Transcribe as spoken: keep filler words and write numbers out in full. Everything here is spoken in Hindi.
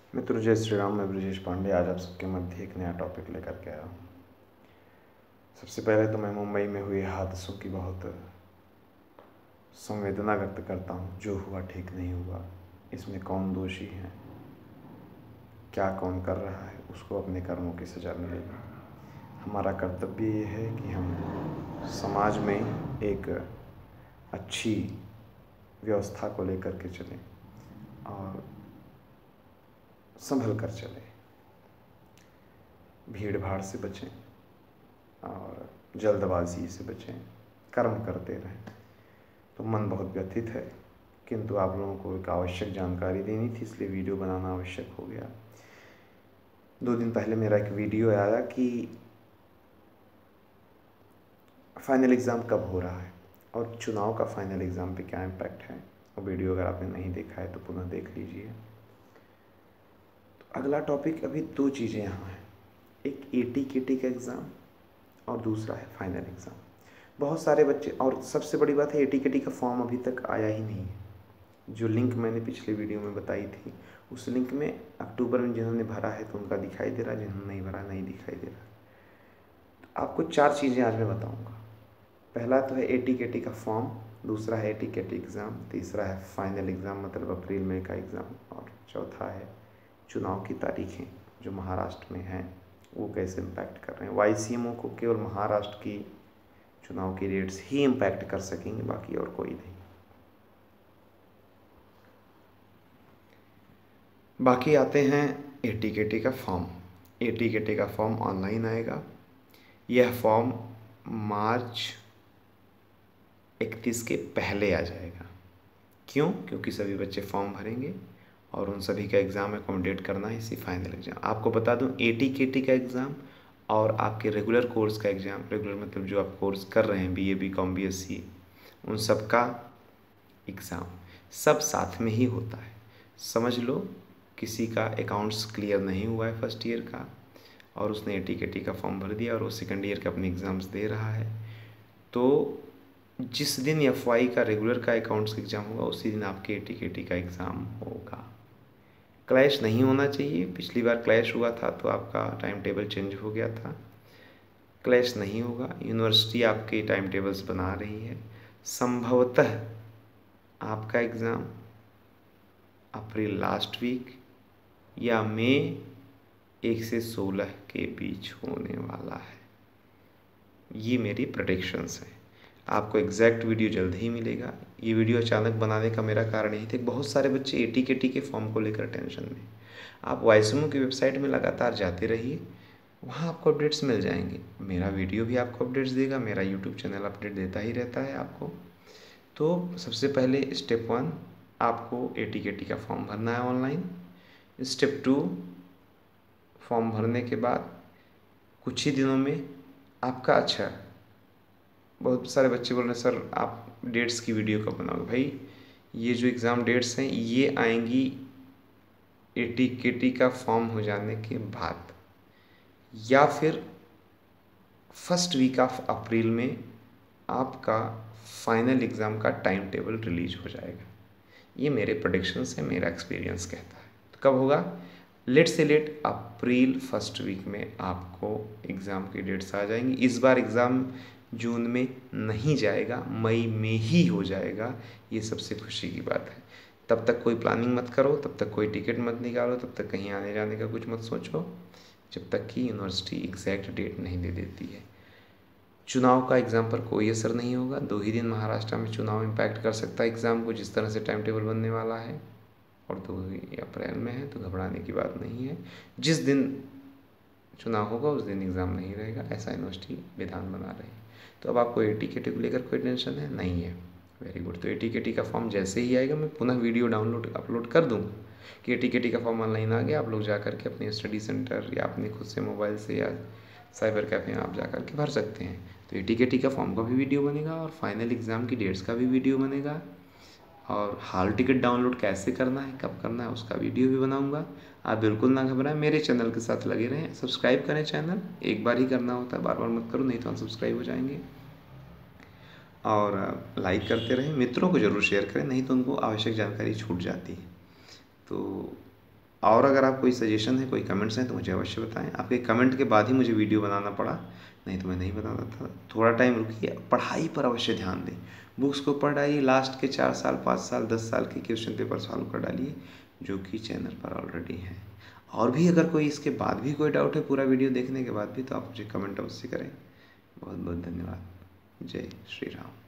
मित्रों, जय श्री राम। मैं ब्रजेश पांडे आज आप सबके मध्य एक नया टॉपिक लेकर के आया हूँ। सबसे पहले तो मैं मुंबई में हुए हादसों की बहुत संवेदना व्यक्त करता हूँ। जो हुआ ठीक नहीं हुआ, इसमें कौन दोषी है, क्या कौन कर रहा है, उसको अपने कर्मों की सज़ा मिलेगी। हमारा कर्तव्य ये है कि हम समाज में एक अच्छी व्यवस्था को लेकर के चलें और संभल कर चलें, भीड़ भाड़ से बचें और जल्दबाजी से बचें, कर्म करते रहें। तो मन बहुत व्यथित है, किंतु आप लोगों को एक आवश्यक जानकारी देनी थी, इसलिए वीडियो बनाना आवश्यक हो गया। दो दिन पहले मेरा एक वीडियो आया कि फाइनल एग्ज़ाम कब हो रहा है और चुनाव का फाइनल एग्ज़ाम पे क्या इम्पैक्ट है। वो वीडियो अगर आपने नहीं देखा है तो पुनः देख लीजिए। तो अगला टॉपिक, अभी दो चीज़ें यहाँ हैं, एक ए टी के टी का एग्ज़ाम और दूसरा है फाइनल एग्ज़ाम। बहुत सारे बच्चे, और सबसे बड़ी बात है ए टी के टी का फॉर्म अभी तक आया ही नहीं है। जो लिंक मैंने पिछले वीडियो में बताई थी, उस लिंक में अक्टूबर में जिन्होंने भरा है तो उनका दिखाई दे रहा है, जिन्होंने नहीं भरा नहीं दिखाई दे रहा। तो आपको चार चीज़ें आज मैं बताऊंगा। पहला तो है ए टी के टी का फॉर्म, दूसरा है A T K T exam, तीसरा है फाइनल एग्ज़ाम मतलब अप्रैल मई का एग्ज़ाम, और चौथा है चुनाव की तारीखें जो महाराष्ट्र में हैं वो कैसे इम्पैक्ट कर रहे हैं। वाई सी एम ओ को केवल महाराष्ट्र की चुनाव की डेट्स ही इम्पैक्ट कर सकेंगे, बाकी और कोई नहीं। बाकी आते हैं ए टी के टी का form. A T K T का फॉर्म ऑनलाइन आएगा। यह फॉर्म मार्च इकतीस के पहले आ जाएगा। क्यों? क्योंकि सभी बच्चे फॉर्म भरेंगे और उन सभी का एग्ज़ाम अकोमोडेट करना है इसी फाइनल एग्ज़ाम। आपको बता दूं, ए टी के टी का एग्ज़ाम और आपके रेगुलर कोर्स का एग्ज़ाम, रेगुलर मतलब जो आप कोर्स कर रहे हैं, B A B com B S C, उन सब का एग्ज़ाम सब साथ में ही होता है। समझ लो किसी का अकाउंट्स क्लियर नहीं हुआ है फर्स्ट ईयर का और उसने ए टी के टी का फॉर्म भर दिया और वो सेकंड ईयर के अपने एग्ज़ाम्स दे रहा है, तो जिस दिन एफ वाई का रेगुलर का अकाउंट्स का एग्ज़ाम होगा उसी दिन आपके ए टी के टी का एग्ज़ाम होगा। क्लैश नहीं होना चाहिए। पिछली बार क्लैश हुआ था तो आपका टाइम टेबल चेंज हो गया था। क्लैश नहीं होगा। यूनिवर्सिटी आपके टाइम टेबल्स बना रही है। संभवतः आपका एग्ज़ाम अप्रैल लास्ट वीक या मई एक से सोलह के बीच होने वाला है। ये मेरी प्रेडिक्शंस हैं। आपको एग्जैक्ट वीडियो जल्द ही मिलेगा। ये वीडियो अचानक बनाने का मेरा कारण यही था, बहुत सारे बच्चे ए टी के टी के फॉर्म को लेकर टेंशन में। आप वाई सी एम ओ की वेबसाइट में लगातार जाते रहिए, वहाँ आपको अपडेट्स मिल जाएंगे। मेरा वीडियो भी आपको अपडेट्स देगा, मेरा यूट्यूब चैनल अपडेट देता ही रहता है आपको। तो सबसे पहले स्टेप वन, आपको ए टी के टी का फॉर्म भरना है ऑनलाइन। स्टेप टू, फॉर्म भरने के बाद कुछ ही दिनों में आपका, अच्छा बहुत सारे बच्चे बोल रहे हैं सर आप डेट्स की वीडियो कब बनाओगे। भाई ये जो एग्ज़ाम डेट्स हैं ये आएंगी ए टी के टी का फॉर्म हो जाने के बाद, या फिर फर्स्ट वीक ऑफ अप्रैल में आपका फाइनल एग्ज़ाम का टाइम टेबल रिलीज हो जाएगा। ये मेरे प्रेडिक्शंस है, मेरा एक्सपीरियंस कहता है। तो कब होगा? लेट से लेट अप्रैल फर्स्ट वीक में आपको एग्ज़ाम की डेट्स आ जाएंगी। इस बार एग्ज़ाम जून में नहीं जाएगा, मई में ही हो जाएगा। ये सबसे खुशी की बात है। तब तक कोई प्लानिंग मत करो, तब तक कोई टिकट मत निकालो, तब तक कहीं आने जाने का कुछ मत सोचो, जब तक कि यूनिवर्सिटी एग्जैक्ट डेट नहीं दे देती है। चुनाव का एग्ज़ाम पर कोई असर नहीं होगा। दो ही दिन महाराष्ट्र में चुनाव इम्पैक्ट कर सकता है एग्ज़ाम को, जिस तरह से टाइम टेबल बनने वाला है, और दो ही अप्रैल में है तो घबराने की बात नहीं है। जिस दिन चुनाव होगा उस दिन एग्ज़ाम नहीं रहेगा, ऐसा यूनिवर्सिटी विधान बना रही है। तो अब आपको ए टी के टी को लेकर कोई टेंशन है नहीं है। Very good. तो ए टी के टी का फॉर्म जैसे ही आएगा मैं पुनः वीडियो डाउनलोड अपलोड कर दूँगा कि ए टी के टी का फॉर्म ऑनलाइन आ गया, आप लोग जा करके अपने स्टडी सेंटर या अपने खुद से मोबाइल से या साइबर कैफ़े में आप जा करके भर सकते हैं। तो ए टी के टी का फॉर्म का भी वीडियो बनेगा और फाइनल एग्ज़ाम की डेट्स का भी वीडियो बनेगा, और हाल टिकट डाउनलोड कैसे करना है, कब करना है, उसका वीडियो भी बनाऊंगा। आप बिल्कुल ना घबराएं, मेरे चैनल के साथ लगे रहें। सब्सक्राइब करें चैनल, एक बार ही करना होता है, बार बार मत करो नहीं तो अनसब्सक्राइब हो जाएंगे। और लाइक करते रहें, मित्रों को ज़रूर शेयर करें, नहीं तो उनको आवश्यक जानकारी छूट जाती है। तो और अगर आप कोई सजेशन है, कोई कमेंट्स हैं तो मुझे अवश्य बताएं। आपके कमेंट के बाद ही मुझे वीडियो बनाना पड़ा, नहीं तो मैं नहीं बनाता था। थोड़ा टाइम रुकिए, पढ़ाई पर अवश्य ध्यान दें, बुक्स को पढ़ डालिए, लास्ट के चार साल पाँच साल दस साल के क्वेश्चन पेपर सॉल्व कर डालिए जो कि चैनल पर ऑलरेडी है। और भी अगर कोई इसके बाद भी कोई डाउट है पूरा वीडियो देखने के बाद भी, तो आप मुझे कमेंट अवश्य करें। बहुत बहुत धन्यवाद। जय श्री राम।